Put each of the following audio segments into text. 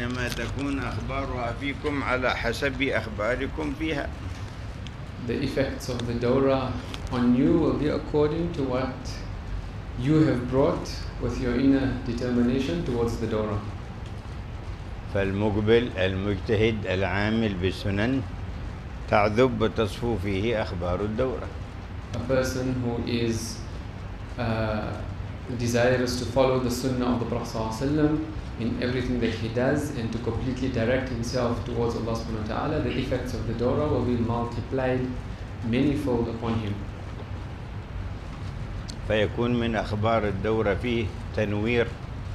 وإنما تكون أخبارها فيكم على حسب أخباركم فيها. The effects of the Dawrah on you will be according to what you have brought with your inner determination towards the Dawrah. فالمقبل المجتهد العامل بالسنن تعذب وتصفو فيه أخبار الدورة. A person who is desirous to follow the sunnah of the Prophet ﷺ in everything that he does and to completely direct himself towards Allah subhanahu wa ta'ala, the effects of the Dawrah will be multiplied manifold upon him. فيكون من أخبار الدورة فيه تنوير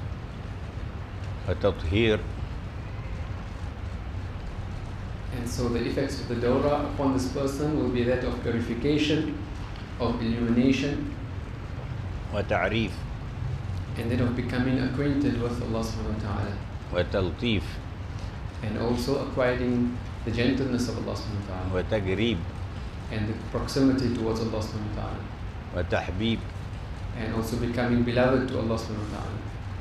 وتطهير. And so the effects of the Dawrah upon this person will be that of purification, of illumination, وتعريف and then of becoming acquainted with Allah subhanahu wa ta'ala, وتلطيف and also acquiring the gentleness of Allah subhanahu wa ta'ala وتقريب and the proximity towards Allah subhanahu wa ta'ala, وتحبيب and also becoming beloved to Allah subhanahu wa ta'ala,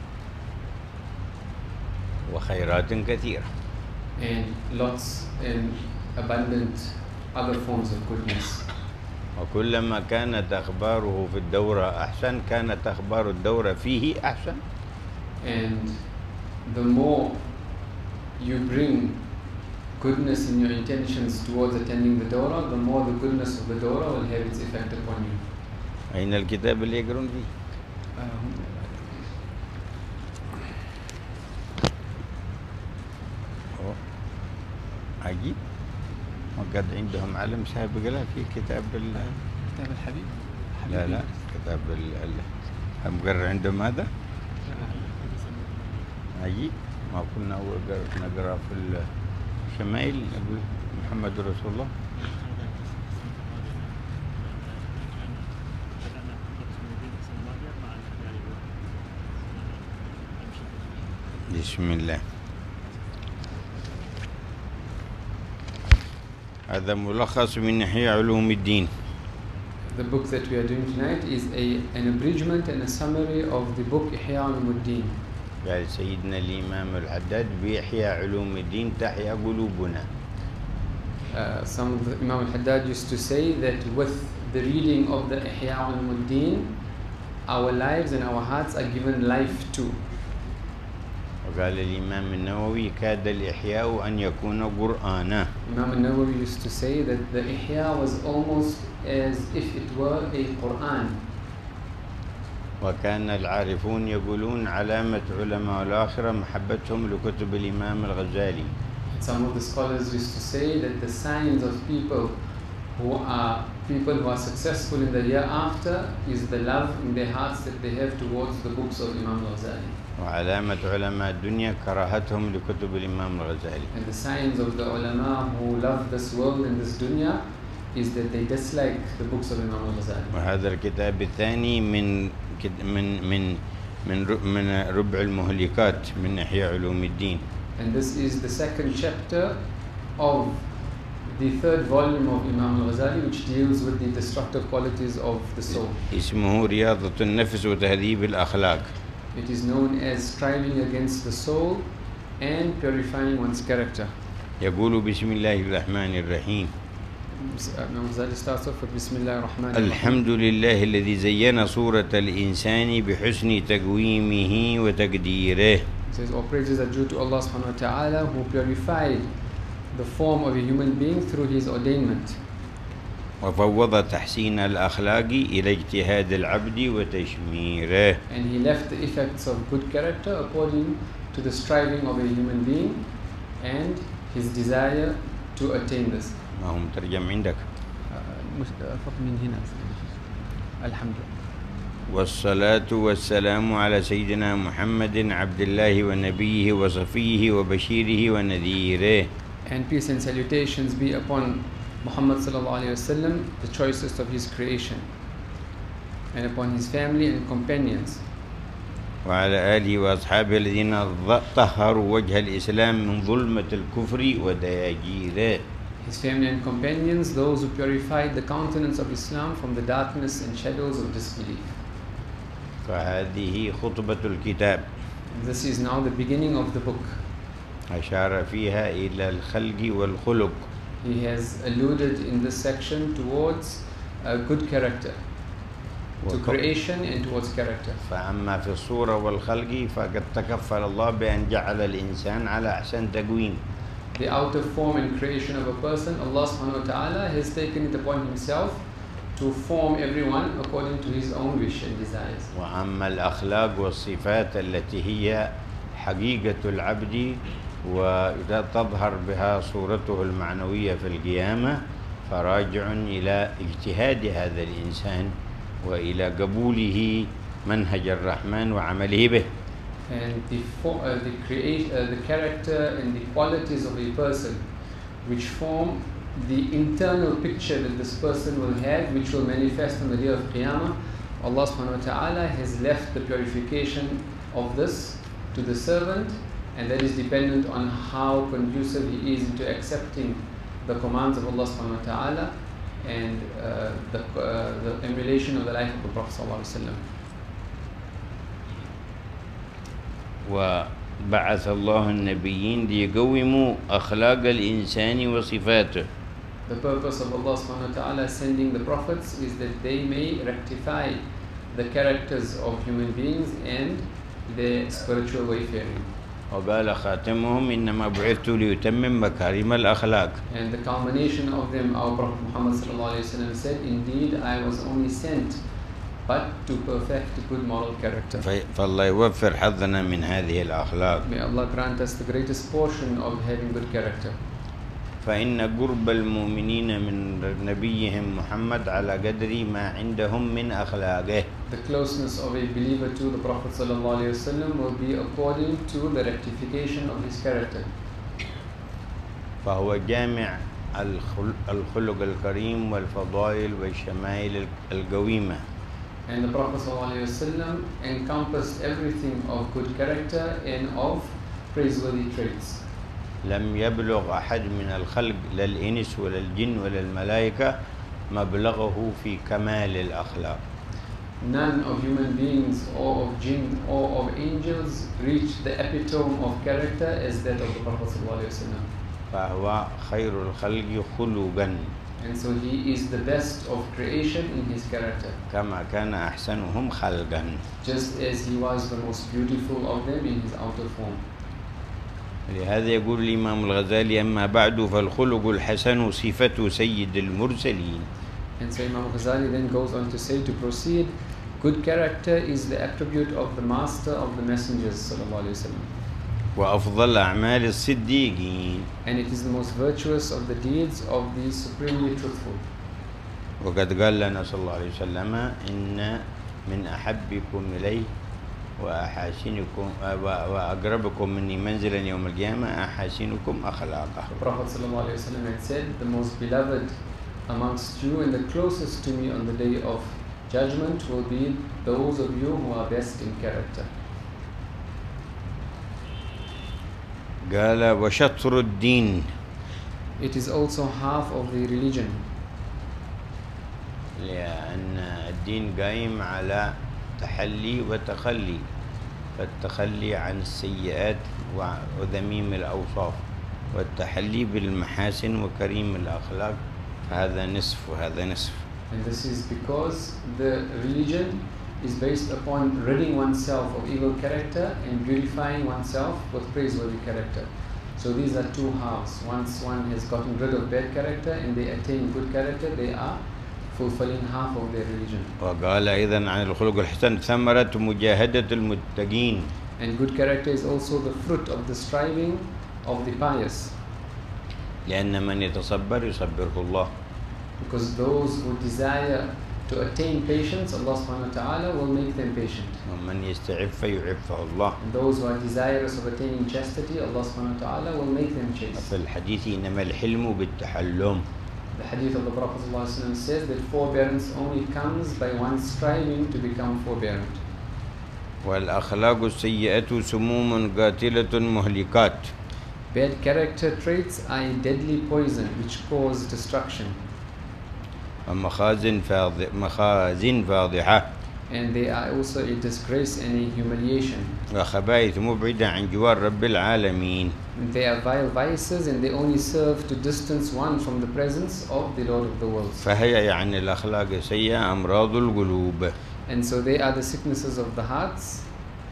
وخيرات كثيرة. and lots and abundant other forms of goodness. وكلما كانت أخباره في الدورة أحسن كانت أخبار الدورة فيه أحسن. And the more you bring goodness in your intentions towards attending the Dawrah, the more the goodness of the Dawrah will have its effect upon you. أين الكتاب اللي يقرون فيه؟ عجيب، وقد عندهم علم سابق له في كتاب الحبيب. لا كتاب المقرر عندهم هذا عجيب. ما كنا نقرأ في الشمائل نقول محمد رسول الله. بسم الله. هذا ملخص من إحياء علوم الدين. The book that we are doing tonight is an abridgment and a summary of the book Ihya Ulumuddin. قال سيدنا الإمام الحداد بإحياء علوم الدين تحيا قلوبنا. Some of the Imam al-Haddad used to say that with the reading of the Ihya Ulumuddin, our lives and our hearts are given life too. وقال الإمام النووي كاد الإحياء أن يكون قرآنا. Imam al-Nawawi used to say that the Ihya was almost as if it were a Quran. وكان العارفون يقولون علامة علماء الآخرة محبتهم لكتب الإمام الغزالي. Some of the scholars used to say that the signs of people who are successful in the year after is the love in their hearts that they have towards the books of Imam al-Ghazali. وعلامة علماء الدنيا كراهتهم لكتب الإمام الغزالي. And the signs of the ulama who love this world and this dunya is that they dislike the books of Imam al-Ghazali. وهذا الكتاب الثاني من ربع المهلكات من إحياء علوم الدين. And this is the second chapter of the third volume of Imam al-Ghazali, which deals with the destructive qualities of the soul. اسمه رياضة النفس وتهذيب الأخلاق. It is known as striving against the soul and purifying one's character. يقول بسم الله الرحمن الرحيم. Imam Ghazali starts off with Bismillah ar-Rahman ar-Rahim. الحمد لله الذي زين صورة الإنسان بحسن تقويمه وتقديره. It says, all praises are due to Allah subhanahu wa ta'ala who purified the form of a human being through his ordainment. وفوض تحسين الأخلاق إلى اجتهاد العبد وتشميره. And he left the effects of good character according to the striving of a human being and his desire to attain this. ما هو مترجم عندك؟ من هنا الحمد لله. والصلاة والسلام على سيدنا محمد عبد الله ونبيه وصفيه وبشيره ونذيره. And peace and salutations be upon Muhammad sallallahu alayhi wasallam, the choicest of his creation, and upon his family and companions. وعلى آله وأصحابه الذين طهروا وجه الإسلام من ظلمة الكفر ودياجيره. His family and companions, those who purified the countenance of Islam from the darkness and shadows of disbelief. فهذه خطبة الكتاب. And this is now the beginning of the book. أشار فيها إلى الخلق والخلق. He has alluded in this section towards a good character, to creation and towards character. فأما في الصورة والخلق فقد تكفل الله بأن جعل الإنسان على أحسن تقويم. The outer form and creation of a person, Allah subhanahu wa ta'ala has taken it upon himself to form everyone according to his own wish and desires. وأما الأخلاق والصفات التي هي حقيقة العبد وتظهر بها صورته المعنوية في القيامة فراجع إلى اجتهاد هذا الإنسان وإلى قبوله منهج الرحمن وعمله به. And the character and the qualities of a person which form the internal picture that this person will have, which will manifest on the day of Qiyamah, Allah subhanahu wa ta'ala has left the purification of this to the servant, and that is dependent on how conducive he is into accepting the commands of Allah subhanahu wa ta'ala and the emulation of the life of the Prophet sallallahu alaihi wasallam. وبعث الله النبيين ليقوموا أخلاق الإنسان وصفاته. The purpose of Allah subhanahu wa ta'ala sending the prophets is that they may rectify the characters of human beings and their spiritual wayfaring. وقال خاتمهم إنما بعثت ليتمم مكارم الأخلاق. And the culmination of them, our Prophet Muhammad sallallahu alaihi wasallam said, indeed I was only sent but to perfect good moral character. فالله يوفر حظنا من هذه الأخلاق. May Allah grant us the greatest portion of having good character. فإن قرب المؤمنين من نبيهم محمد على قدر ما عندهم من أخلاقه. The closeness of a believer to the Prophet sallallahu alaihi wasallam will be according to the rectification of his character. فهو جامع الخلق الكريم والفضائل والشمائل القويمة. And the Prophet ﷺ encompassed everything of good character and of praiseworthy traits. لم يبلغ أحد من الخلق لا الإنس ولا الجن ولا الملائكة مبلغه في كمال الأخلاق. None of human beings or of jinn or of angels reached the epitome of character as that of the Prophet ﷺ. فهو خير الخلق خلقا. And so he is the best of creation in his character. كما كان أحسنهم خلقا. Just as he was the most beautiful of them in his outer form. لهذا يقول الإمام الغزالي أما بعد فالخلق الحسن صفة سيد المرسلين. And so Imam Ghazali then goes on to say, to proceed, good character is the attribute of the master of the messengers sallallahu alaihi wasallam. وأفضل أعمال الصديقين. And it is the most virtuous of the deeds of the supremely truthful. وقد قال لنا صلى الله عليه وسلم إن من أحبكم إلي وأحاسنكم وأقربكم مني منزلا يوم القيامة أحاسنكم أخلاقا. The Prophet sallallahu alaihi wasallam had said, the most beloved amongst you and the closest to me on the day of judgment will be those of you who are best in character. قال وشطر الدين. It is also half of the religion. لأن الدين قائم على تحلي وتخلي، فالتخلي عن السيئات وذميم الأوصاف والتحلي بالمحاسن وكريم الأخلاق، فهذا نصف وهذا نصف. And this is because the religion is based upon ridding oneself of evil character and beautifying oneself with praiseworthy character. So these are two halves. Once one has gotten rid of bad character and they attain good character, they are fulfilling half of their religion. وقال أيضا عن الخلق الحسن ثمرة مجاهدة المتقين. And good character is also the fruit of the striving of the pious. لأن من يتصبر يصبره الله. Because those who desire to attain patience, Allah subhanahu wa ta'ala will make them patient. ومن يستعف يعفه الله. And those who are desirous of attaining chastity, Allah subhanahu wa ta'ala will make them chaste. في الحديث إنما الحلم بالتحلم. The hadith of the Prophet ﷺ says that forbearance only comes by one striving to become forbearant. والأخلاق السيئة سموم قاتلة مهلكات. Bad character traits are a deadly poison which cause destruction. ومخازن فاضحة. and they are also a disgrace and a humiliation. وخبائث مبعدة عن جوار رب العالمين. They are vile vices and they only serve to distance one from the presence of the Lord of the worlds. فهي يعني الأخلاق السيئة أمراض القلوب. And so they are the sicknesses of the hearts.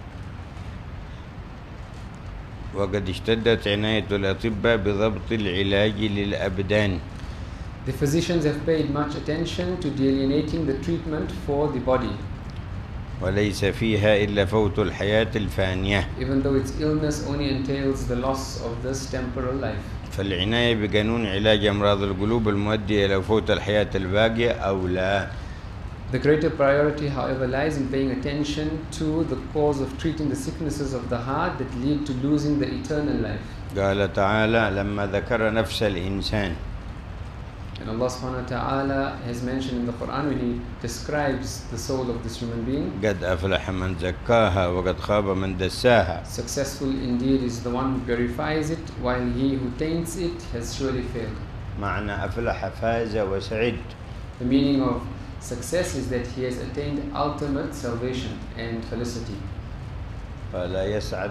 وقد اشتدت عناية الأطباء بضبط العلاج للأبدان. The physicians have paid much attention to delineating the treatment for the body, وليس فيها إلا فوت الحياة الفانية. even though its illness only entails the loss of this temporal life. فالعناية بقانون علاج أمراض القلوب المؤدية إلى فوت الحياة الباقية أولى. The greater priority, however, lies in paying attention to the cause of treating the sicknesses of the heart that lead to losing the eternal life. قال تعالى لما ذكر نفس الإنسان. And Allah subhanahu wa ta'ala has mentioned in the Quran when He describes the soul of this human being. قد أفلح من زكاها وقد خاب من دساها. Successful indeed is the one who purifies it, while he who taints it has surely failed. معنى أفلح فاز وسعد. The meaning of success is that he has attained ultimate salvation and felicity. فلا يسعد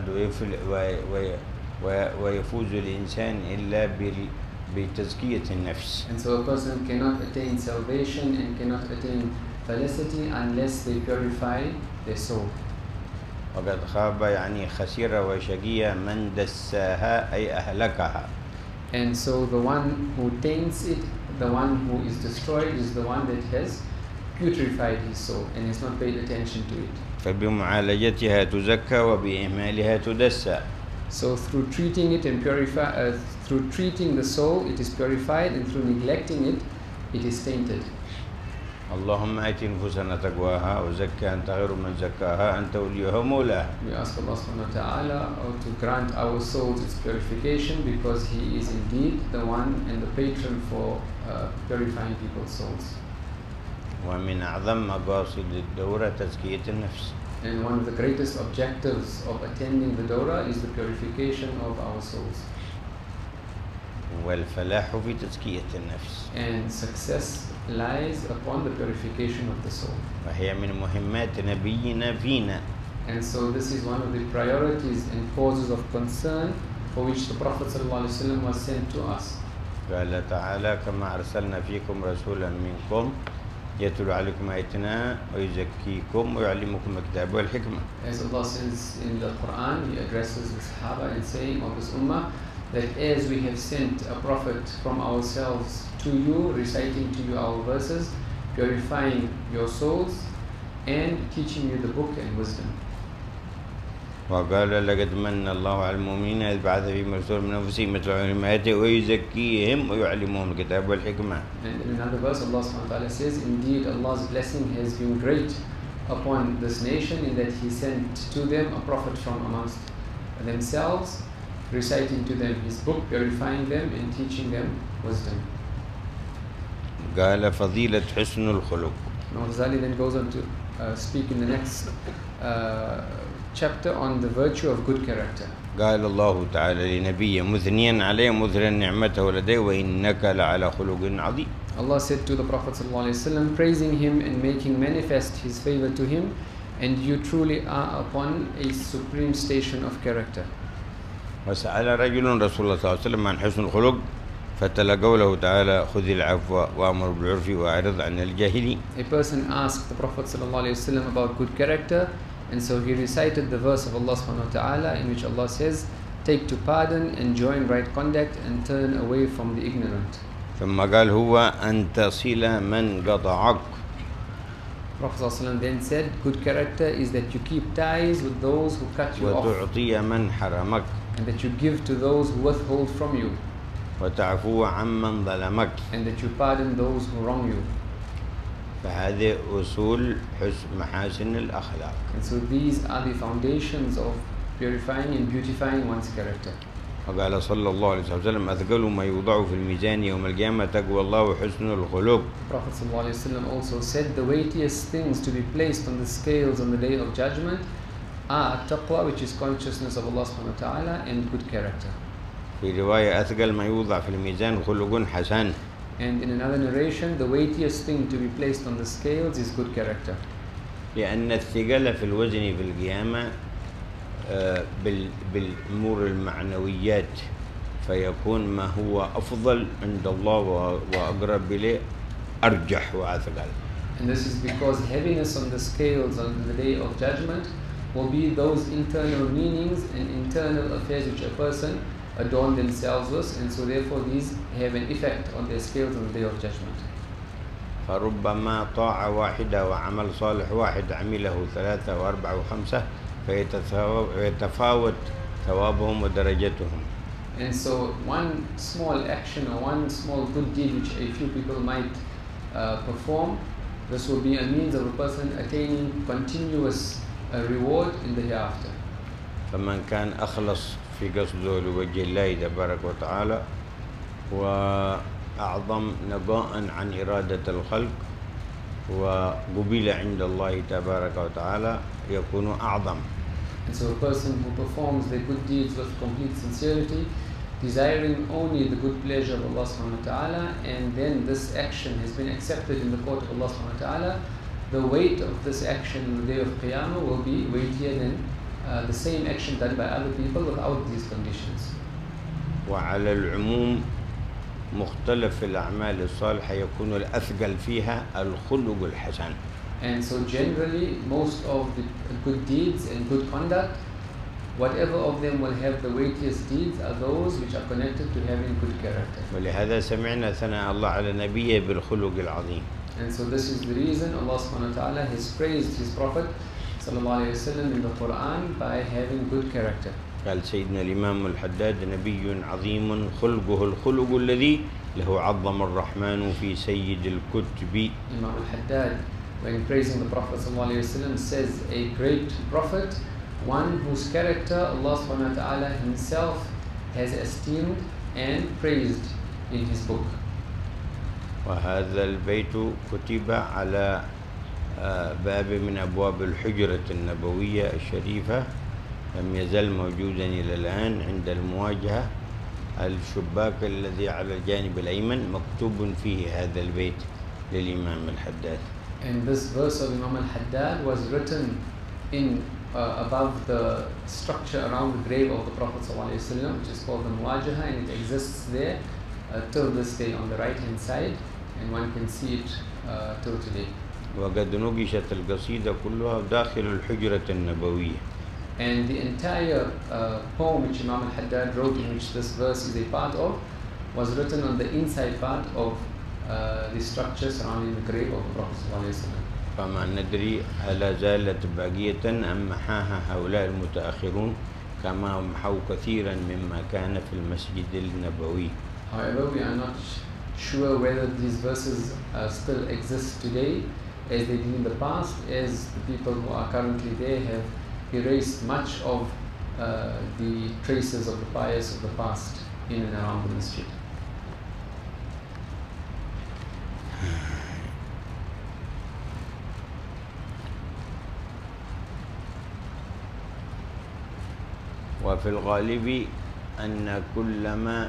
ويفوز الإنسان إلا بتزكية النفس. And so a person cannot attain salvation and cannot attain felicity unless they purify their soul. وقد خاب يعني خسيرة وشقية من دساها أي أهلكها. And so the one who taints it, the one who is destroyed, is the one that has putrefied his soul and has not paid attention to it. فبمعالجتها تزكى وبإهمالها تدسى. So through treating it and through treating the soul, it is purified, and through neglecting it, it is tainted. اللهم آت نفوسنا تقواها وزكها أنت خير من زكاها أنت وليها ومولاها. We ask Allah subhanahu wa ta'ala to grant our souls its purification, because He is indeed the one and the patron for purifying people's souls. ومن أعظم مقاصد الدورة تزكية النفس. And one of the greatest objectives of attending the Dawrah is the purification of our souls. والفلاح في تزكية النفس. And success lies upon the purification of the soul. وهي من مهمات نبينا فينا. And so this is one of the priorities and causes of concern for which the Prophet ﷺ was sent to us. قال تعالى كما أرسلنا فيكم رسولا منكم يتلو عليكم آياتنا ويزكيكم ويعلمكم الكتاب والحكمة. As Allah says in the Quran, He addresses the Sahaba in saying of this Ummah that as we have sent a prophet from ourselves to you, reciting to you our verses, purifying your souls, and teaching you the book and wisdom. وقال لقد من الله على المؤمنين إذ بعث فيهم رسولا من أنفسهم يتلو عليهم آياته ويزكيهم ويعلمهم الكتاب والحكمة. And in another verse, Allah subhanahu wa ta'ala says, indeed Allah's blessing has been great upon this nation in that He sent to them a prophet from amongst themselves, reciting to them His book, purifying them and teaching them wisdom. قال فضيلة حسن الخلق. Now Ghazali then goes on to speak in the next chapter on the virtue of good character. قال الله تعالى لنبيه مثنيا عليه مثلا نعمته لديه وإنك لعلى خلق عظيم. Allah said to the Prophet ﷺ, praising him and making manifest his favor to him, and you truly are upon a supreme station of character. وسأل رجل رسول الله صلى الله عليه وسلم عن حسن الخلق فتلا قوله تعالى خذ العفو وأمر بالعرف وأعرض عن الجاهلين. A person asked the Prophet ﷺ about good character, and so he recited the verse of Allah subhanahu wa ta'ala in which Allah says, take to pardon, enjoin right conduct, and turn away from the ignorant. ثم قال هو أن تصل من قطعك. Prophet ﷺ then said, good character is that you keep ties with those who cut you off, وتعطي من حرمك. and that you give to those who withhold from you, وتعفو عمن ظلمك. and that you pardon those who wrong you. فهذه أصول محاسن الأخلاق. And so these are the foundations of purifying and beautifying one's character. وقال صلى الله عليه وسلم أثقل ما يوضع في الميزان يوم القيامة تقوى الله وحسن الخلق. Prophet ﷺ also said the weightiest things to be placed on the scales on the day of judgment are taqwa, which is consciousness of Allah subhanahu wa ta'ala, and good character. في رواية أثقل ما يوضع في الميزان خلق حسن. And in another narration, the weightiest thing to be placed on the scales is good character. لأن الثقل في الوزن في القيامة بالأمور المعنويات، فيكون ما هو أفضل عند الله وأقرب إليه أرجح وأثقل. And this is because heaviness on the scales on the day of judgment will be those internal meanings and internal affairs which a person adorn themselves with, and so therefore these have an effect on their scales on the day of judgment. فربما طاعة واحدة وعمل صالح واحد عمله 3 و4 و5 فيتفاوت ثوابهم ودرجتهم. And so one small action or one small good deed which a few people might perform, this will be a means of a person attaining continuous reward in the hereafter. فمن كان أخلص في قصده لوجه الله تبارك وتعالى وأعظم نقاء عن إرادة الخلق وقبل عند الله تبارك وتعالى يكون أعظم. And so a person who performs their good deeds with complete sincerity, desiring only the good pleasure of Allah subhanahu wa ta'ala, and then this action has been accepted in the court of Allah subhanahu wa ta'ala, the weight of this action in the day of Qiyamah will be weightier than the same action done by other people without these conditions. وعلى العموم مختلف الأعمال الصالحة يكون الأثقل فيها الخلق الحسن. And so generally most of the good deeds and good conduct, whatever of them will have the weightiest deeds are those which are connected to having good character. ولهذا سمعنا ثناء الله على نبيه بالخلق العظيم. And so this is the reason Allah subhanahu wa ta'ala has praised his Prophet sallallahu alayhi wa sallam in the Quran by having good character. قال سيدنا الإمام الحداد نبي عظيم خلقه الخلق الذي له عظم الرحمن في سيد الكتب. Imam al-Haddad, when praising the Prophet sallallahu alayhi wa sallam, says a great prophet, one whose character Allah subhanahu wa ta'ala himself has esteemed and praised in his book. وهذا البيت كتب على باب من أبواب الحجرة النبوية الشريفة، لم يزل موجودا إلى الآن عند المواجهة، الشباك الذي على الجانب الأيمن مكتوب فيه هذا البيت للإمام الحداد. And this verse of Imam al-Haddad was written in above the structure around the grave of the Prophet ﷺ, which is called the Muwajaha, and it exists there till this day on the right hand side, and one can see it till today. وقد نقشت القصيدة كلها داخل الحجرة النبوية. And the entire poem which Imam al-Haddad wrote, in which this verse is a part of, was written on the inside part of the structure surrounding the grave of the Prophet ﷺ. فما ندري هل زالت باقية أم محاها هؤلاء المتأخرون كما محوا كثيرا مما كان في المسجد النبوي. However, we are not sure whether these verses still exist today as they did in the past, as the people who are currently there have erased much of the traces of the pious of the past in and around the masjid. وفي الغالب أن كلما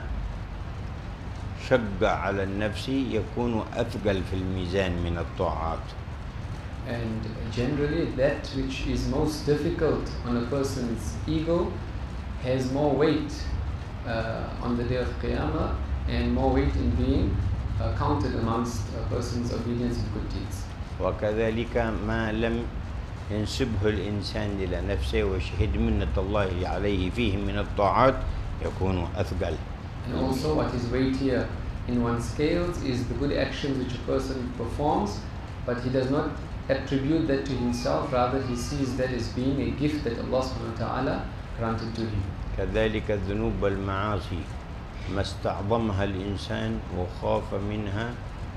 شق على النفس يكون أثقل في الميزان من الطاعات. And generally that which is most difficult on a person's ego has more weight on the day of Qiyamah and more weight in being counted amongst a person's obedience and good deeds. وكذلك ما لم ينسبه الإنسان إلى نفسه وشهد منة الله عليه فيه من الطاعات يكون أثقل. And also what is weightier in one's scales is the good actions which a person performs, but he does not attribute that to himself, rather he sees that as being a gift that Allah subhanahu wa ta'ala granted to him. كذلك الذنوب والمعاصي ما استعظمها الإنسان وخاف منها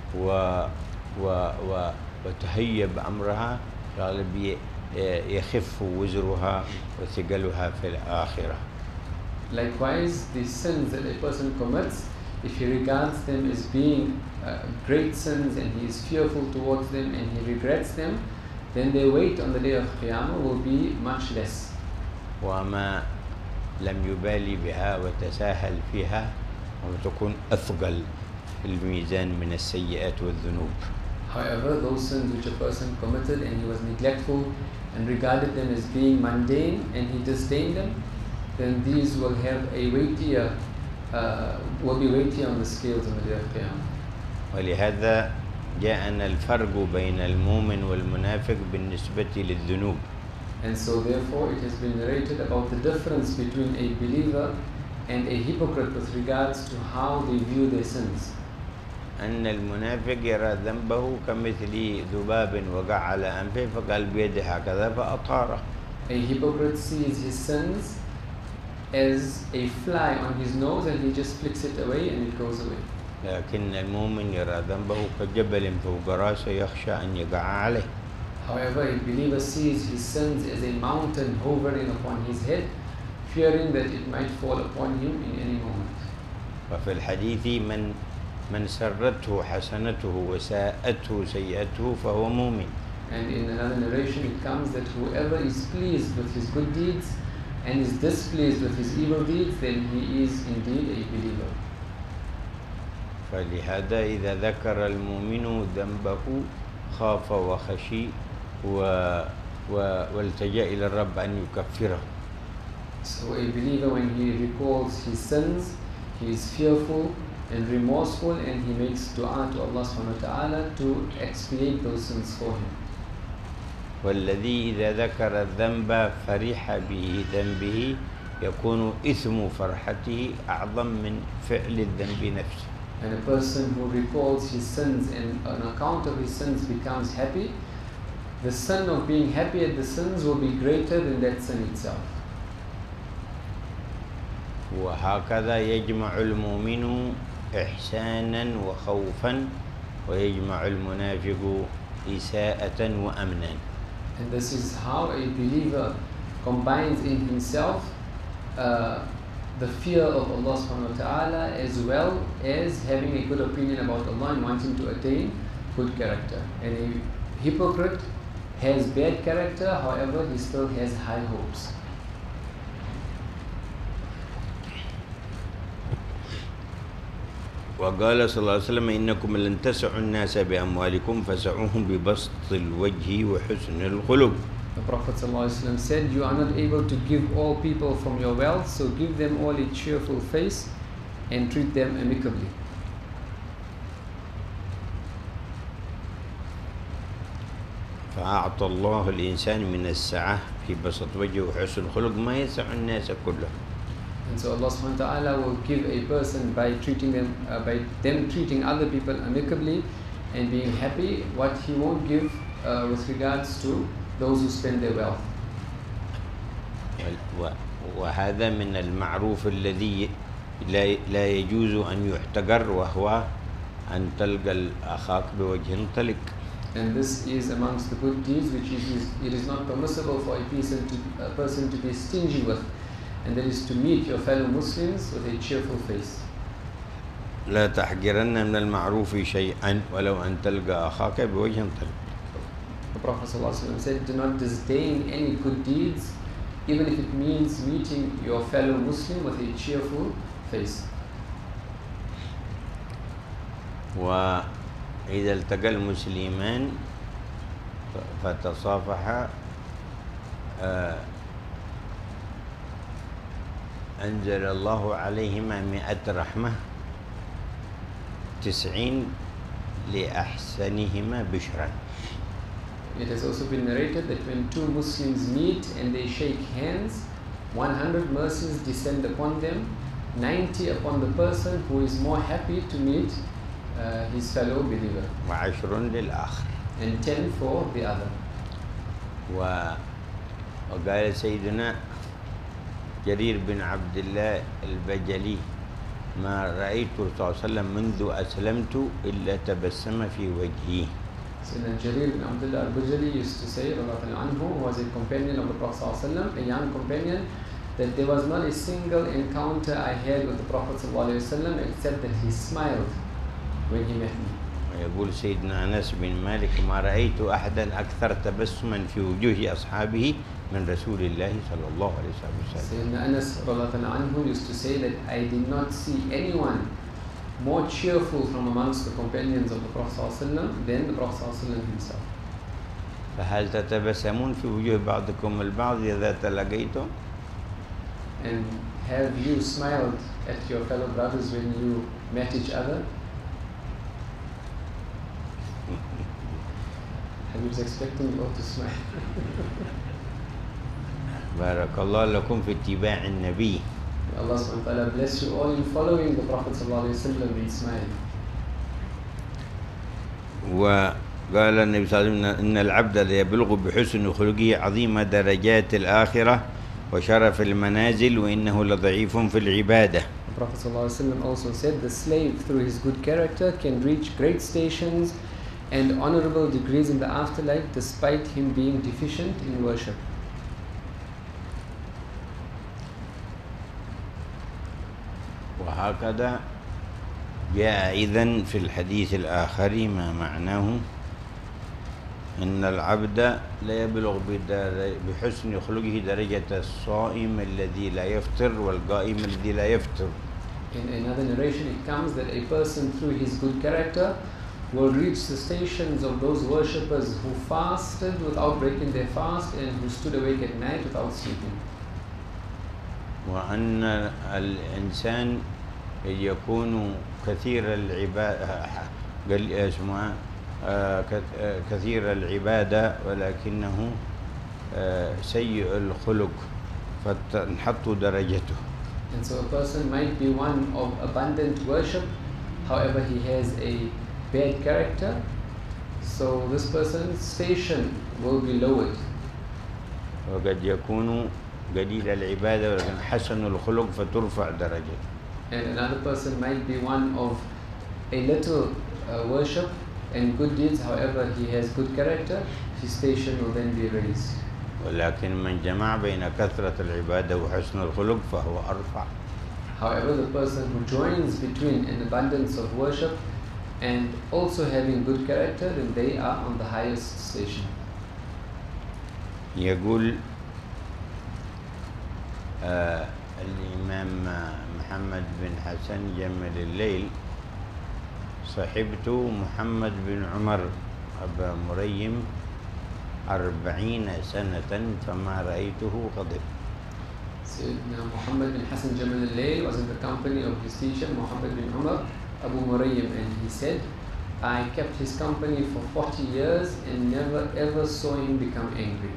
وتهيب أمرها غالب يخف وزرها وثقلها في الآخرة. Likewise, the sins that a person commits, if he regards them as being great sins and he is fearful towards them and he regrets them, then their weight on the day of Qiyamah will be much less. وما لم يبالي بها وتساهل فيها وتكون أثقل في الميزان من السيئات والذنوب. However, those sins which a person committed and he was neglectful and regarded them as being mundane and he disdained them, then these will have a weightier, will be weightier on the scales on the day of Qiyamah. ولهذا جاءنا الفرق بين المؤمن والمنافق بالنسبة للذنوب. And so therefore it has been narrated about the difference between a believer and a hypocrite with regards to how they view their sins. أن المنافق يرى ذنبه كمثل ذباب وقع على أنفه فقال بيده هكذا فأطاره. A hypocrite sees his sins as a fly on his nose and he just flicks it away and it goes away. لكن المؤمن يرى ذنبه كجبل فوق راسه يخشى أن يقع عليه. However, a believer sees his sins as a mountain hovering upon his head, fearing that it might fall upon him in any moment. وفي الحديث من سرته حسنته وساءته سيئته فهو مؤمن. And in another narration it comes that whoever is pleased with his good deeds and is displeased with his evil deeds, then he is indeed a believer. فلهذا إذا ذكر المؤمن ذنبه خاف وخشي والتجأ إلى الرب أن يكفره. So a believer, when he recalls his sins, he is fearful and remorseful and he makes dua to Allah subhanahu wa ta'ala to expiate those sins for him. والذي إذا ذكر الذنب فرح بذنبه يكون إثم فرحته أعظم من فعل الذنب نفسه. And a person who recalls his sins and on account of his sins becomes happy, the sin of being happy at the sins will be greater than that sin itself. وهكذا يجمع المؤمن إحسانا وخوفا ويجمع المنافق إساءة وأمنا. And this is how a believer combines in himself the fear of Allah subhanahu wa ta'ala as well as having a good opinion about Allah and wanting to attain good character. And a hypocrite has bad character, however he still has high hopes. وقال صلى الله عليه وسلم إنكم لن تسعوا الناس بأموالكم فسعوهم ببسط الوجه وحسن الخلق. The Prophet ﷺ said, you are not able to give all people from your wealth, so give them all a cheerful face and treat them amicably. فأعطى الله الإنسان من السعة في بسط وجهه وحسن الخلق ما يسع الناس كلهم. And so Allah subhanahu wa ta'ala will give a person by treating them, by them treating other people amicably and being happy, what he won't give with regards to those who spend their wealth. وهذا من المعروف الذي لا يجوز أن يحتقر وهو أن تلقى أخاك بوجه طلق. And this is amongst the good deeds which it is not permissible for a person to be stingy with, and that is to meet your fellow Muslims with a cheerful face. لا تحقرن من المعروف شيئا ولو أن تلقى أخاك بوجه طلق. The Prophet ﷺ said, do not disdain any good deeds, even if it means meeting your fellow Muslim with a cheerful face. وإذا التقى المسلمان فتصافحا أنزل الله عليهما 100 رحمة 90 لأحسنهما بشرا. It has also been narrated that when two Muslims meet and they shake hands, 100 mercies descend upon them, 90 upon the person who is more happy to meet his fellow believer, و10 للآخر. and 10 for the other. وقال سيدنا جرير بن عبد الله البجلي ما رأيت الرسول صلى الله عليه وسلم منذ أسلمت إلا تبسم في وجهي. Sayyidina Jarir bin Abdullah al-Bajali used to say, anhu, who was a companion of the Prophet ﷺ, a young companion, that there was not a single encounter I had with the Prophet ﷺ except that he smiled when he met me. ويقول سيدنا أنس بن مالك ما رأيت أحدا أكثر تبسما في وجوه أصحابه من رسول الله صلى الله عليه وسلم. Sayyidina Anas anhu used to say that I did not see anyone more cheerful from amongst the companions of the Prophet ﷺ than the Prophet ﷺ himself. فهل تتبسمون في وجوه بعضكم البعض إذا تلاقيتم؟ And have you smiled at your fellow brothers when you met each other? I was expecting you all to smile. بارك الله لكم في اتباع النبي. Allah subhanahu wa ta'ala bless you all in following the Prophet sallallahu alayhi wa sallam in smiling. وقال النبي صلى الله عليه وسلم إن العبد ليبلغ بحسن خلقه عظيم درجات الآخرة وشرف المنازل وإنه لضعيف في العبادة. The Prophet sallallahu alayhi wa sallam also said, the slave through his good character can reach great stations and honorable degrees in the afterlife despite him being deficient in worship. وهكذا جاء أيضا في الحديث الآخر ما معناه إن العبد لا يبلغ بحسن خلقه درجة الصائم الذي لا يفطر والقائم الذي لا يفطر. In another narration it comes that a person through his good character will reach the stations of those worshippers who fasted without breaking their fast and who stood awake at night without sleeping. وأن الإنسان يكون كثير العبادة كثير العبادة ولكنه سيء الخلق فتنحط درجته. And so a person might be one of abundant worship, however he has a bad character, so this person's station will be lowered. وقد يكون قليل العبادة ولكن حسن الخلق فترفع درجته. And another person might be one of a little worship and good deeds, however he has good character, his station will then be raised. ولكن من جمع بين كثرة العبادة وحسن الخلق فهو أرفع. However, the person who joins between an abundance of worship and also having good character, then they are on the highest station. يقول الإمام محمد بن حسن جمل الليل صحبت محمد بن عمر أبا مريم 40 سنة فما رأيته غضب. Sayyidina Muhammad bin Hassan Jamal al-Layl was in the company of his teacher Muhammad bin Umar Abu Murayyim, and he said, I kept his company for 40 years and never ever saw him become angry.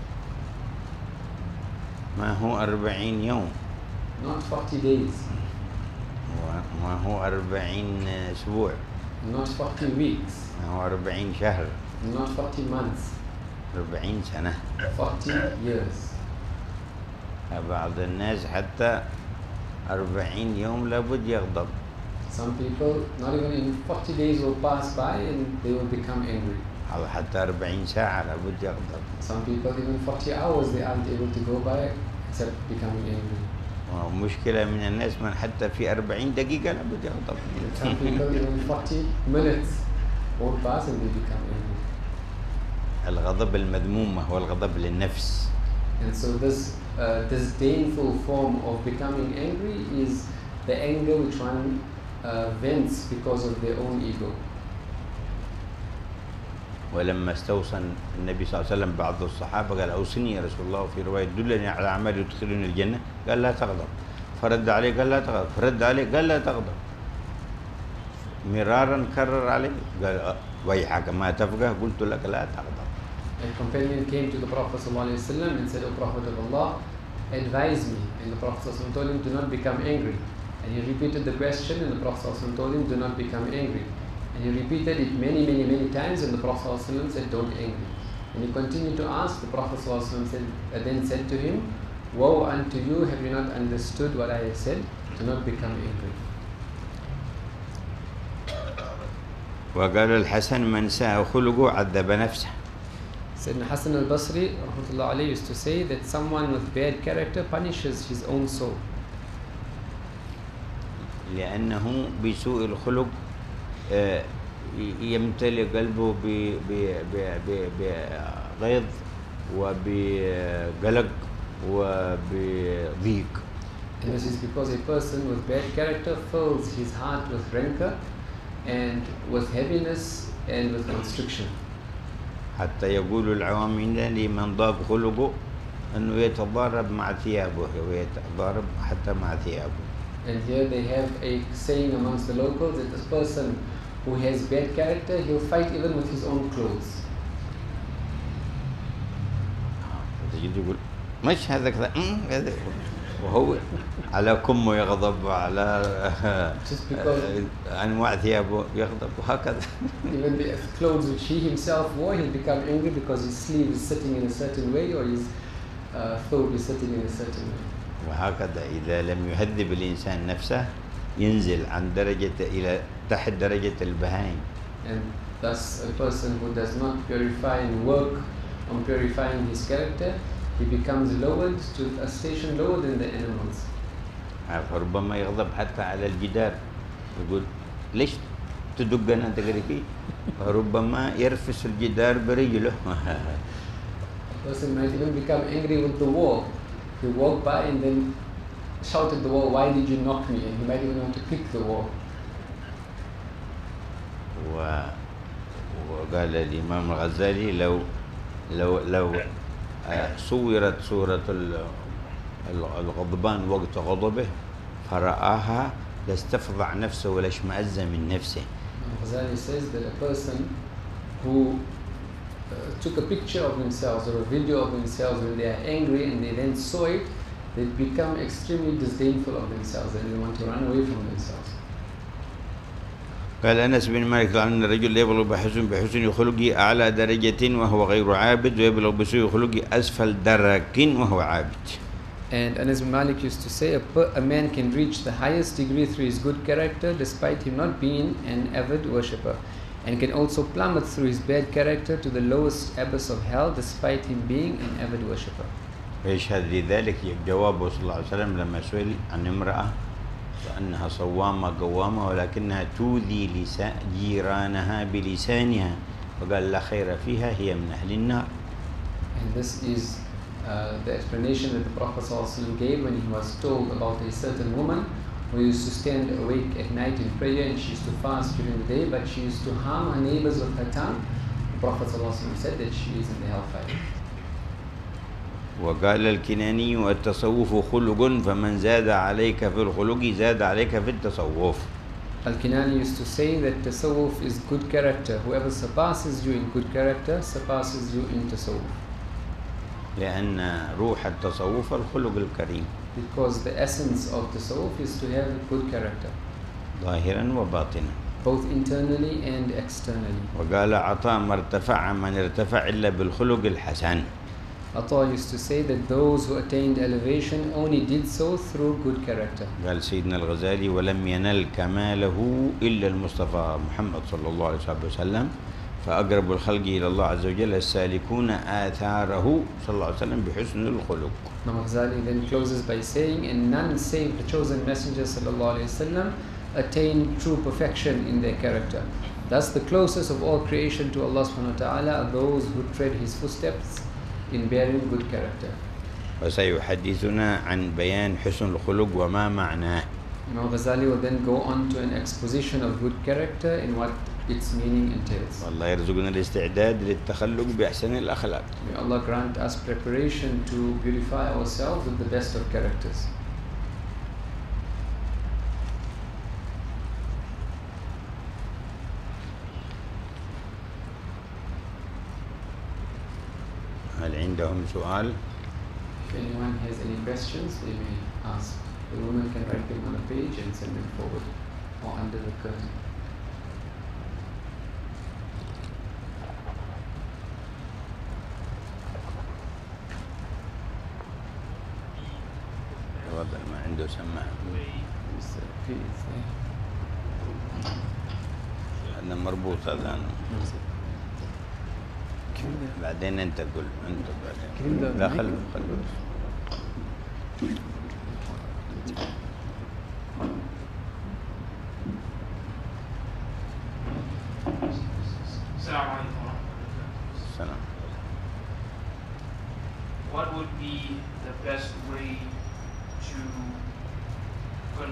ما هو 40 يوم. Not 40 days. ما هو 40 أسبوع. Not 40 weeks. ما هو 40 شهر. Not 40 months. 40 سنة. 40 years. بعض الناس حتى 40 يوم لابد يغضب. Some people, not even in 40 days will pass by and they will become angry. أو حتى 40 ساعة لابد يغضب. Some people, even 40 hours, they aren't able to go by except becoming angry. مشكلة من الناس من حتى في 40 دقيقة لابد يغضب. Some people, even 40 minutes won't pass and they become angry. الغضب المذموم هو الغضب للنفس. And so this disdainful form of becoming angry is the anger which one vents because of their own ego. ولما استوصى النبي صلى الله عليه وسلم بعض الصحابة قال أوصني يا رسول الله في رواية دلني على أعمال يدخلني الجنة قال لا تغضب فرد عليه قال لا تغضب فرد عليه قال لا تغضب مرارا كرر عليه قال ويحك ما تفقه قلت لك لا تغضب. A companion came to the Prophet ﷺ and said, O Prophet of Allah, advise me. And the Prophet ﷺ told him, do not become angry. And he repeated the question and the Prophet ﷺ told him, do not become angry. And he repeated it many times and the Prophet ﷺ said, don't angry. And he continued to ask, the Prophet ﷺ then said to him, woe unto you, have you not understood what I have said? Do not become angry. وقال الحسن من ساء خلقه عذب نفسه. Sayyidina Hassan al-Basri rahmatullah alayhi used to say that someone with bad character punishes his own soul. لأنه بسوء الخلق يمتلئ قلبه بغيظ وبقلق وبضيق. And this is because a person with bad character fills his heart with rancor and with heaviness and with constriction. حتى يقول العوام عندنا لمن ضاق خلقه أنه يتضارب مع ثيابه ويتضارب حتى مع ثيابه. And here they have a saying amongst the locals that this person who has bad character, he'll fight even with his own clothes. تجد يقول مش هذا كذا هذا وهو على كمه يغضب وعلى أنواع ثيابه يغضب وهكذا. Even the clothes which he himself wore, he'll become angry because his sleeve is sitting in a certain way or his throat is sitting in a certain way. وهكذا إذا لم يهذب الإنسان نفسه ينزل عن درجة إلى تحت درجة البهائم. And thus a person who does not purify and work on purifying his character, he becomes lowered to a station lower than the animals. ربما يغضب حتى على الجدار يقول ليش تدقنا أنت قريبي ربما يرفس الجدار برجله. A person might even become angry with the wall. He walk by and then shout at the wall, why did you knock me? And he might even want to kick the wall. وقال الإمام الغزالي لو صورت صورة الغضبان وقت غضبه فرآها لاستفضع نفسه ولا اشمأز من نفسه. Ghazali says that a person who took a picture of themselves or a video of themselves when they are angry and they then saw it, they become extremely disdainful of themselves and they want to run away from themselves. قال أنس بن مالك أن الرجل يبلغ بحسن خلقه أعلى درجة وهو غير عابد ويبلغ بسوء خلقه أسفل درك وهو عابد. And Anas bin Malik used to say a man can reach the highest degree through his good character despite him not being an avid worshipper, and can also plummet through his bad character to the lowest abyss of hell despite him being an avid worshipper. ويشهد لذلك جوابه صلى الله عليه وسلم لما سئل عن امرأة أنها صوامة قوامة ولكنها تؤذي جيرانها بلسانها وقال لا خير فيها هي من أهل النار. And this is the explanation that the Prophet ﷺ gave when he was told about a certain woman who used to stand awake at night in prayer and she used to fast during the day, but she used to harm her neighbors with her tongue. The Prophet ﷺ said that she is in the hellfire. وقال الكناني التصوف خلق فمن زاد عليك في الخلق زاد عليك في التصوف. Al-Kinani used to say that tasawwuf is good character. Whoever surpasses you in good character surpasses you in tasawwuf. لأن روح التصوف الخلق الكريم. Because the essence of tasawwuf is to have a good character. ظاهرا وباطنا. Both internally and externally. وقال عطاء ما ارتفع من ارتفع إلا بالخلق الحسن. Atta used to say that those who attained elevation only did so through good character. قال سيدنا الغزالي ولم ينل كماله إلا المصطفى محمد صلى الله عليه وسلم فأقرب الخلق إلى الله عز وجل السالكون آثاره صلى الله عليه وسلم بحسن الخلق. Imam Ghazali then closes by saying, and none save the chosen messenger sallallahu alaihi wasallam attain true perfection in their character. Thus the closest of all creation to Allah subhanahu wa ta'ala are those who tread his footsteps in bearing good character. وسيحدثنا عن بيان حسن الخلق وما معناه. Imam Ghazali will then go on to an exposition of good character and what its meaning entails. والله يرزقنا الاستعداد للتخلق بأحسن الأخلاق. May Allah grant us preparation to beautify ourselves with the best of characters. هل عندهم سؤال؟ If anyone has any questions, they may ask. The woman can write them on a page and send them forward or under the curtain. تفضل ما عنده سماعة. هذا مربوط هذا. بعدين انت قول انت بعدين. لا خلوا. Assalamu alaikum wa rahmatullahi. Salam. What would be the best way to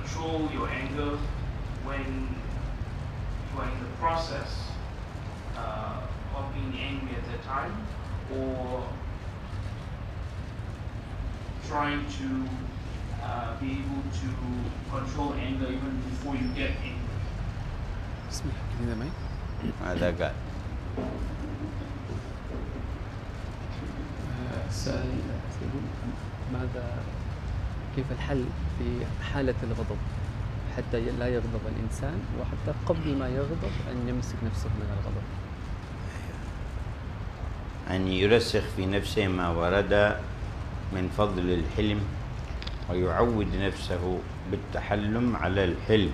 control your anger when you are in the process of being angry at that time, or trying to be able to control anger even before you get angry? اسمح كذا معي. هذا قال. السؤال يقول ماذا كيف الحل في حالة الغضب حتى لا يغضب الإنسان، وحتى قبل ما يغضب أن يمسك نفسه من الغضب. أن يرسخ في نفسه ما ورد من فضل الحلم ويعود نفسه بالتحلم على الحلم.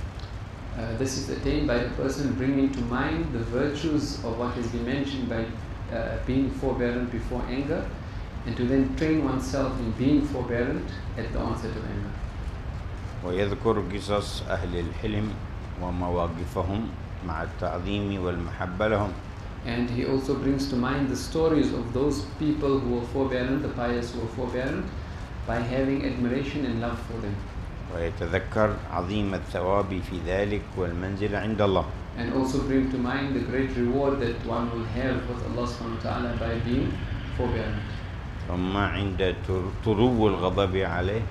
This is attained by the person bringing to mind the virtues of what has been mentioned by being forbearant before anger, and to then train oneself in being forbearant at the onset of anger. ويذكر قصص أهل الحلم ومواقفهم مع التعظيم والمحبة لهم. And he also brings to mind the stories of those people who were forbearant, the pious who were forbearant, by having admiration and love for them. ويتذكر عظيم الثواب في ذلك والمنزل عند الله. And also bring to mind the great reward that one will have with Allah subhanahu wa ta'ala by being forbearant. ثم عند طرو الغضب عليه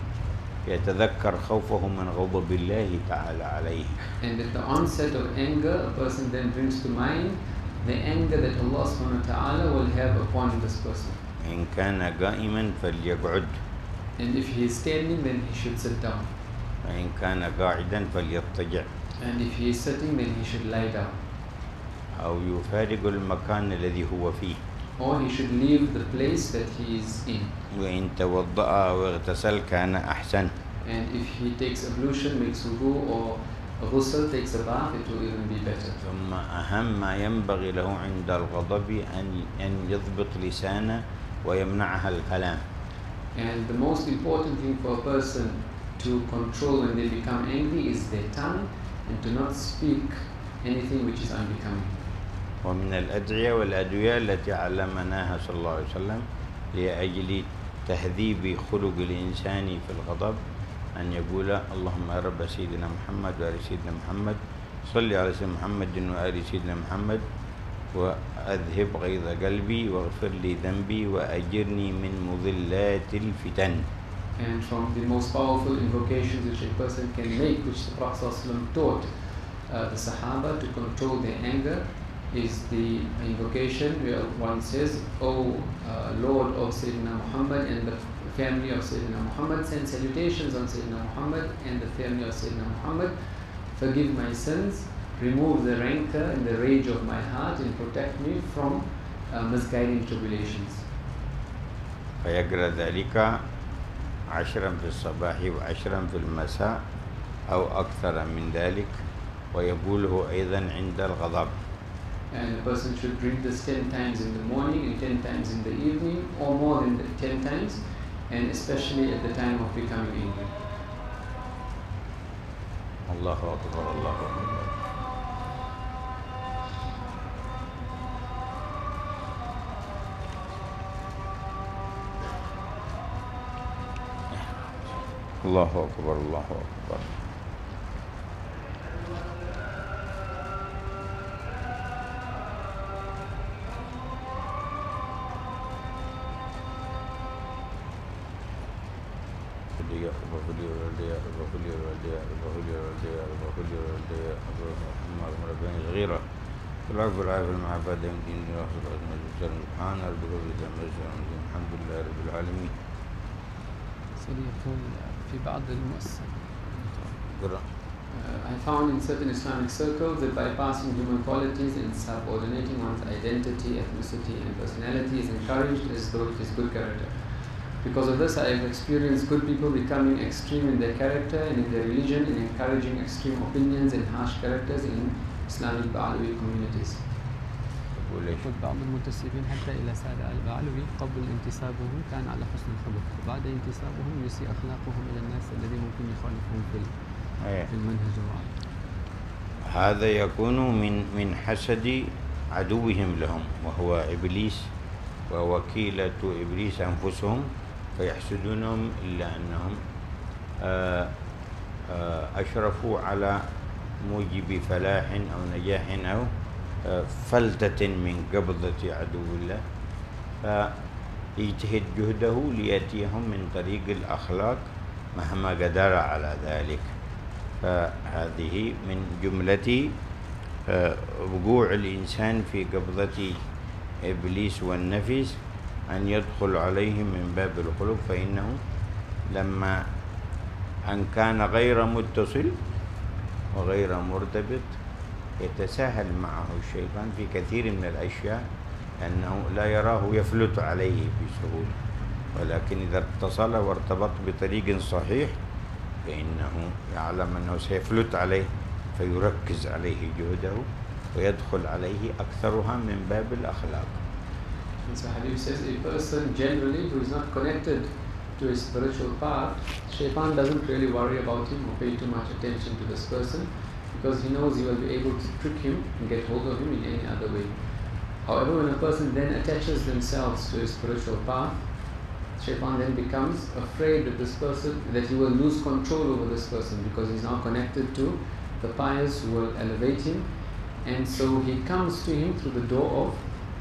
يتذكر خوفه من غضب الله تعالى عليه. And at the onset of anger, a person then brings to mind the anger that Allah subhanahu wa ta'ala will have upon this person. إن كان قائما فليقعد. And if he is standing, then he should sit down. وإن كان قاعدا فليضطجع. And if he is sitting, then he should lie down. أو يفارق المكان الذي هو فيه. Or he should leave the place that he is in. وإن توضأ واغتسل كان أحسن. And if he takes ablution, makes wudu, or ghusl, takes a bath, it will even be better. ثم أهم ما ينبغي له عند الغضب أن يضبط لسانه ويمنعها الكلام. And the most important thing for a person to control when they become angry is their tongue, and to not speak anything which is unbecoming. ومن الأدعية والأدوية التي علمناها صلى الله عليه وسلم لأجل تهذيب خلق الإنسان في الغضب أن يقول اللهم يا رب سيدنا محمد وآل سيدنا محمد صل على سيدنا محمد وآل سيدنا محمد وأذهب غيظ قلبي واغفر لي ذنبي وأجرني من مضلات الفتن. And from the most powerful invocations which a person can make, which the Prophet ﷺ taught the Sahaba to control their anger, is the invocation where one says, O Lord of Sayyidina Muhammad and the family of Sayyidina Muhammad, send salutations on Sayyidina Muhammad and the family of Sayyidina Muhammad, forgive my sins, remove the rancor and the rage of my heart, and protect me from misguiding tribulations. فيقرأ ذلك 10 في الصباح و10 في المساء أو أكثر من ذلك ويقوله أيضا عند الغضب. And a person should read this 10 times in the morning and 10 times in the evening, or more than 10 times, and especially at the time of becoming angry. الله أكبر الله أكبر. الله أكبر الله أكبر. صغيرة العفو والعافية المعافاة دائم دين سبحان ربك رب العزة عما يصفون الحمد لله رب العالمين. يقول في بعض المؤسسات قرأ. I found in certain Islamic circles that bypassing human qualities and subordinating one's identity, ethnicity and personality is encouraged as though it is good character. Because of this, I have experienced good people becoming extreme in their character and in their religion, and encouraging extreme opinions and harsh characters in Islamic Ba'alawi communities. يقول بعض المنتسبين حتى إلى سادة البعلوي قبل انتسابهم كان على حسن الخلق، وبعد انتسابهم يسيء أخلاقهم إلى الناس الذي ممكن يخالفهم في المنهج الواحد. هذا يكون من حسد عدوهم لهم وهو إبليس ووكيلة إبليس أنفسهم، فيحسدونهم إلا أنهم أشرفوا على موجب فلاح أو نجاح أو فلتة من قبضة عدو الله، فيجتهد جهده ليأتيهم من طريق الأخلاق مهما قدر على ذلك. فهذه من جملة وقوع الإنسان في قبضة إبليس والنفس أن يدخل عليه من باب القلوب، فإنه لما أن كان غير متصل وغير مرتبط يتساهل معه الشيطان في كثير من الأشياء، لأنه لا يراه يفلت عليه بسهولة، ولكن إذا اتصل وارتبط بطريق صحيح فإنه يعلم أنه سيفلت عليه، فيركز عليه جهده ويدخل عليه أكثرها من باب الأخلاق. And so Habib says a person generally who is not connected to a spiritual path, Shaitan doesn't really worry about him or pay too much attention to this person, because he knows he will be able to trick him and get hold of him in any other way. However, when a person then attaches themselves to a spiritual path, Shaitan then becomes afraid that this person, that he will lose control over this person, because he's now connected to the pious who will elevate him, and so he comes to him through the door of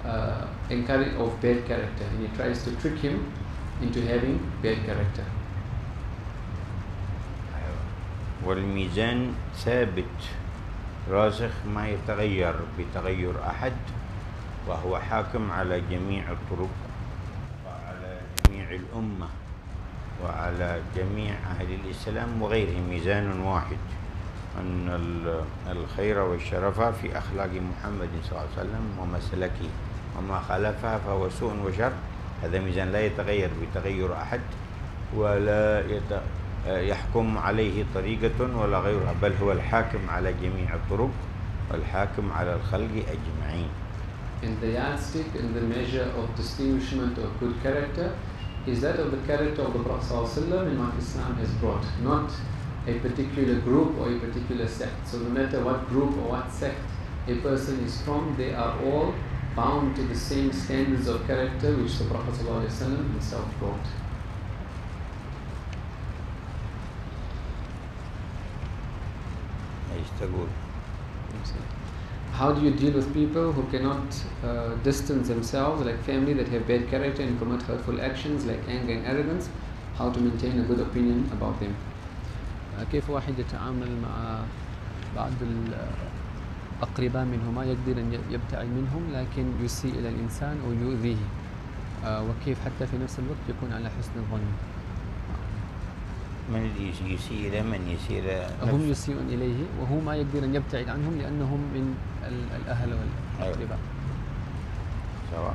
bad character, and he tries to trick him into having bad character. والميزان ثابت راسخ ما يتغير بتغير أحد، وهو حاكم على جميع الطرق وعلى جميع الأمة وعلى جميع أهل الإسلام وغيرهم. ميزان واحد، أن الخير والشرف في أخلاق محمد صلى الله عليه وسلم ومسلكه، وما خالفها فهو سوء وشر. هذا ميزان لا يتغير بتغير أحد، ولا يحكم عليه طريقة ولا غيرها، بل هو الحاكم على جميع الطرق والحاكم على الخلق أجمعين. And the yardstick and the measure of distinguishment of good character is that of the character of the Prophet ﷺ and what Islam has brought, not a particular group or a particular sect. So no matter what group or what sect a person is from, they are all bound to the same standards of character which the Prophet ﷺ himself brought. How do you deal with people who cannot distance themselves, like family that have bad character and commit hurtful actions like anger and arrogance? How to maintain a good opinion about them? كيف واحد يتعامل مع بعض الأقرباء منه ما يقدر أن يبتعد منهم لكن يسيء إلى الإنسان أو يؤذيه، وكيف حتى في نفس الوقت يكون على حسن الظن. من يسيء إلى من يسيء إلى هم يسيئون إليه وهو ما يقدر أن يبتعد عنهم لأنهم من الأهل والأقرباء. سواء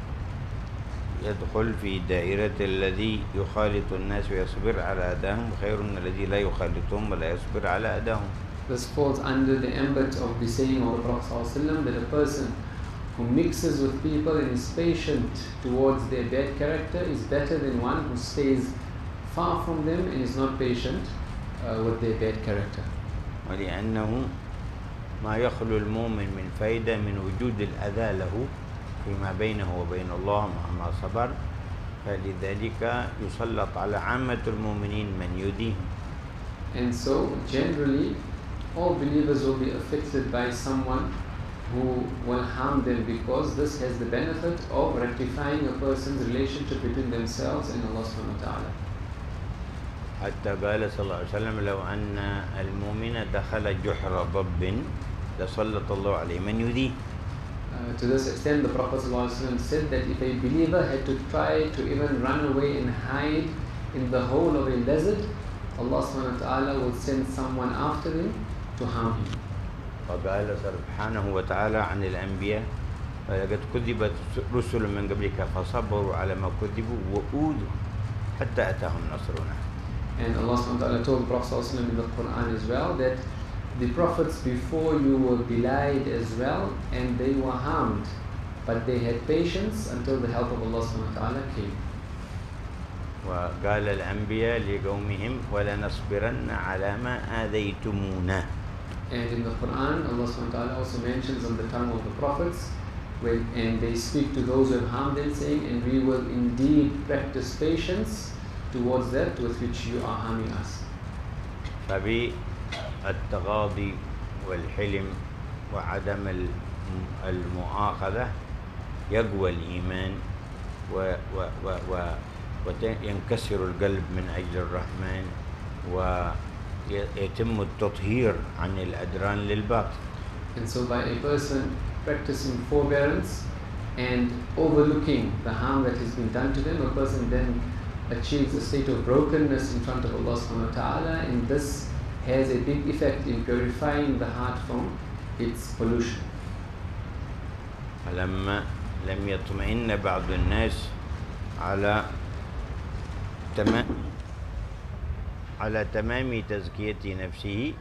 يدخل في دائرة الذي يخالط الناس ويصبر على أذاهم خير من الذي لا يخالطهم ولا يصبر على أذاهم. This falls under the ambit of the saying of the Prophet ﷺ that a person who mixes with people and is patient towards their bad character is better than one who stays far from them and is not patient with their bad character. ولأنه ما يخلو المؤمن من فائدة من وجود الأذى له فيما بينه وبين الله مهما صبر، فلذلك يسلط على عامة المؤمنين من يؤذيهم. And so generally all believers will be affected by someone who will harm them, because this has the benefit of rectifying a person's relationship between themselves and Allah subhanahu wa ta'ala. حتى قال صلى الله عليه وسلم لو أن المؤمن دخل جحر ضب لسلط الله عليه من يؤذيه. To this extent, the Prophet ﷺ said that if a believer had to try to even run away and hide in the hole of a lizard, Allah subhanahu wa ta'ala will send someone after him to harm him. وقال سبحانه وتعالى عن الأنبياء لقد كذبت رسل من قبلك فصبروا على ما كذبوا وأوذوا حتى أتاهم نصرنا. And Allah subhanahu wa ta'ala told the Prophet ﷺ in the Quran as well that the prophets before you were belied as well, and they were harmed, but they had patience until the help of Allah subhanahu wa ta'ala came. وقال الأنبياء لقومهم ولنصبرن على ما آذيتمونا. And in the Quran, Allah subhanahu wa ta'ala also mentions on the tongue of the prophets, and they speak to those who have harmed them, saying, and we will indeed practice patience towards that with which you are harming us. فبالتغاضي والحلم وعدم المؤاخذة يقوى الإيمان وينكسر القلب من أجل الرحمن ويتم التطهير عن الأدران للباطل. And so by a person practicing forbearance and overlooking the harm that has been done to them, a person then achieves a state of brokenness in front of Allah subhanahu wa ta'ala, and this has a big effect in purifying the heart from its pollution. فلما لم يطمئن بعض الناس على تمام تزكية نفسه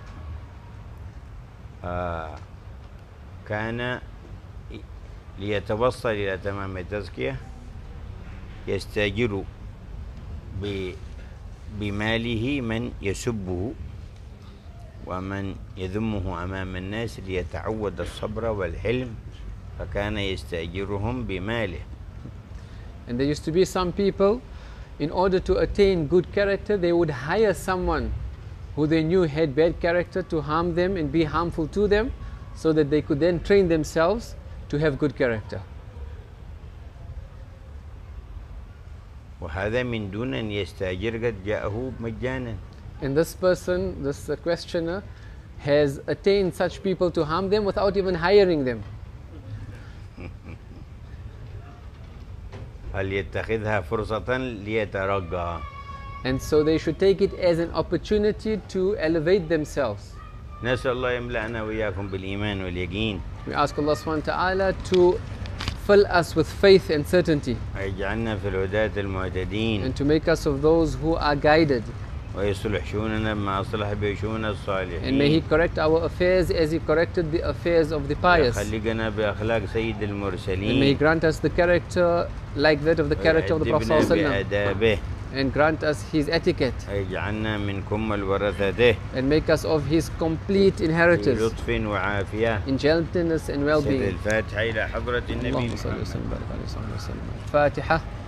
كان ليتوصل إلى تمام التزكية يستأجر بماله من يسبه ومن يذمه أمام الناس ليتعود الصبر والحلم فكان يستأجرهم بماله. And there used to be some people, in order to attain good character, they would hire someone who they knew had bad character to harm them and be harmful to them, so that they could then train themselves to have good character. وهذا من دون أن يستأجر قد جاءه مجانا. And this person, this questioner, has attained such people to harm them without even hiring them. فليتخذها فرصة ليترقى. And so they should take it as an opportunity to elevate themselves. نسأل الله يملأنا وإياكم بالإيمان واليقين. We ask Allah subhanahu wa ta'ala to fill us with faith and certainty, ويجعلنا في الهداة المهتدين. and to make us of those who are guided. ويصلح شؤوننا بما أصلح به شؤون الصالحين. And may He correct our affairs as He corrected the affairs of the pious. ويخلقنا بأخلاق سيد المرسلين. And may He grant us the character like that of the character of the Prophet ويأدبنا ﷺ, بآدابه. and grant us His etiquette, ويجعلنا من كمل ورثته. and make us of His complete في inheritors لطف وعافية. in gentleness and سر well-being. الفاتحة إلى حضرة النبي اللهم صل محمد. وسلم وبارك عليه وصحبه وسلم. الفاتحة.